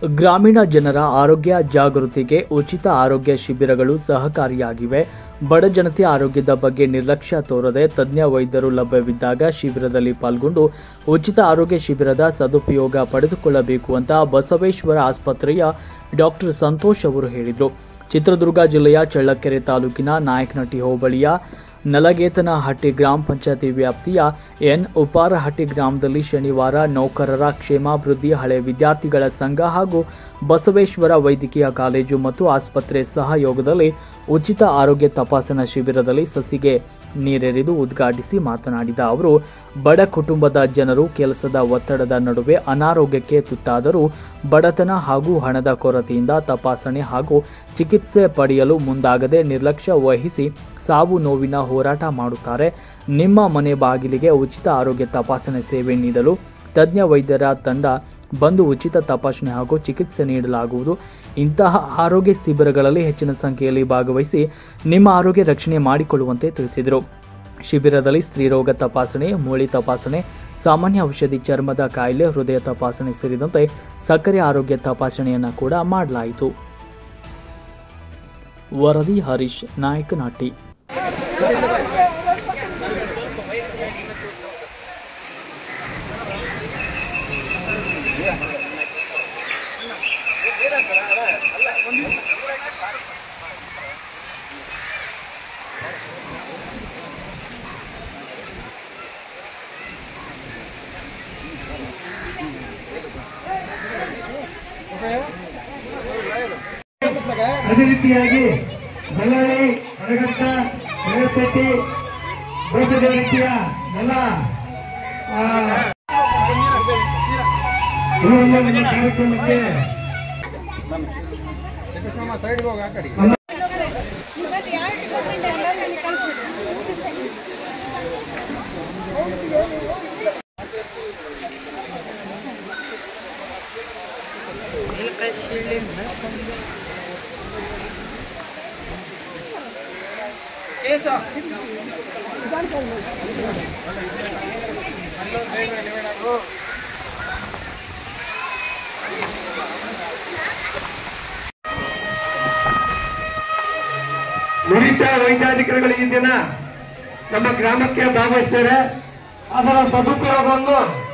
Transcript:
ಗ್ರಾಮೀಣ ಜನರ ಆರೋಗ್ಯ ಜಾಗೃತಿಗೆ ಉಚಿತ ಆರೋಗ್ಯ ಶಿಬಿರಗಳು ಸಹಕಾರಿಯಾಗಿವೆ. ಬಡ ಜನತೆ ಆರೋಗ್ಯದ ಬಗ್ಗೆ ನಿರ್ಲಕ್ಷ್ಯ ತೋರದೆ ತಜ್ಞ ವೈದ್ಯರು ಲಭ್ಯವಿದ್ದಾಗ ಶಿಬಿರದಲ್ಲಿ ಪಾಲ್ಗೊಂಡು ಉಚಿತ ಆರೋಗ್ಯ ಶಿಬಿರದ ಸದುಪಯೋಗ ಪಡೆದುಕೊಳ್ಳಬೇಕು ಅಂತ ಬಸವೇಶ್ವರ ಆಸ್ಪತ್ರೆಯ ಡಾಕ್ಟರ್ ಸಂತೋಷ್ ಅವರು ಹೇಳಿದರು. ಚಿತ್ರದುರ್ಗ ಜಿಲ್ಲೆಯ ಚಳ್ಳಕೆರೆ ತಾಲೂಕಿನ ನಾಯಕನಹಟ್ಟಿ ಹೋಬಳಿಯ ನಲಗೇತನಹಟ್ಟಿ ಗ್ರಾಮ ಪಂಚಾಯತಿ ವ್ಯಾಪ್ತಿಯ ಉಪಾರಹಟ್ಟಿ ಗ್ರಾಮದಲ್ಲಿ ಶನಿವಾರ ನೌಕರರ ಕ್ಷೇಮಾಭಿವೃದ್ಧಿ ಹಳೆ ವಿದ್ಯಾರ್ಥಿಗಳ ಸಂಘ ಹಾಗೂ ಬಸವೇಶ್ವರ ವೈದ್ಯಕೀಯ ಕಾಲೇಜು ಮತ್ತು ಆಸ್ಪತ್ರೆ ಸಹಯೋಗದಲ್ಲಿ ಉಚಿತ ಆರೋಗ್ಯ ತಪಾಸಣಾ ಶಿಬಿರದಲ್ಲಿ ಸಸಿಗೆ ನೀರೆರೆದು ಉದ್ಘಾಟಿಸಿ ಮಾತನಾಡಿದ ಅವರು, ಬಡ ಕುಟುಂಬದ ಜನರು ಕೆಲಸದ ಒತ್ತಡದ ನಡುವೆ ಅನಾರೋಗ್ಯಕ್ಕೆ ತುತ್ತಾದರೂ ಬಡತನ ಹಾಗೂ ಹಣದ ಕೊರತೆಯಿಂದ ತಪಾಸಣೆ ಹಾಗೂ ಚಿಕಿತ್ಸೆ ಪಡೆಯಲು ಮುಂದಾಗದೆ ನಿರ್ಲಕ್ಷ್ಯ ವಹಿಸಿ ಸಾವು ನೋವಿನ ಹೋರಾಟ ಮಾಡುತ್ತಾರೆ. ನಿಮ್ಮ ಮನೆ ಬಾಗಿಲಿಗೆ ಉಚಿತ ಆರೋಗ್ಯ ತಪಾಸಣೆ ಸೇವೆ ನೀಡಲು ತಜ್ಞ ವೈದ್ಯರ ತಂಡ ಬಂದು ಉಚಿತ ತಪಾಸಣೆ ಹಾಗೂ ಚಿಕಿತ್ಸೆ ನೀಡಲಾಗುವುದು. ಇಂತಹ ಆರೋಗ್ಯ ಶಿಬಿರಗಳಲ್ಲಿ ಹೆಚ್ಚಿನ ಸಂಖ್ಯೆಯಲ್ಲಿ ಭಾಗವಹಿಸಿ ನಿಮ್ಮ ಆರೋಗ್ಯ ರಕ್ಷಣೆ ಮಾಡಿಕೊಳ್ಳುವಂತೆ ತಿಳಿಸಿದರು. ಶಿಬಿರದಲ್ಲಿ ಸ್ತ್ರೀರೋಗ ತಪಾಸಣೆ, ಮೂಳೆ ತಪಾಸಣೆ, ಸಾಮಾನ್ಯ ಔಷಧಿ, ಚರ್ಮದ ಕಾಯಿಲೆ, ಹೃದಯ ತಪಾಸಣೆ ಸೇರಿದಂತೆ ಸಕ್ಕರೆ ಆರೋಗ್ಯ ತಪಾಸಣೆಯನ್ನು ಕೂಡ ಮಾಡಲಾಯಿತು. ವರದಿ ಹರೀಶ್, ನಾಯಕನಹಟ್ಟಿ. ಅದೇ ರೀತಿಯಾಗಿ ಬಳ್ಳಾರಿ, ಅಡಗಟ್ಟ, ರೇವಪೇಟೆ, ಬೋಸದ ರೀತಿಯ ಎಲ್ಲ ಕಾರ್ಯಕ್ರಮಕ್ಕೆ ನುರಿತ ವೈದ್ಯಾಧಿಕಾರಿಗಳು ಈ ದಿನ ನಮ್ಮ ಗ್ರಾಮಕ್ಕೆ ಭಾಗವಹಿಸ್ತಾರೆ. ಅದರ ಸದುಪಯೋಗವನ್ನು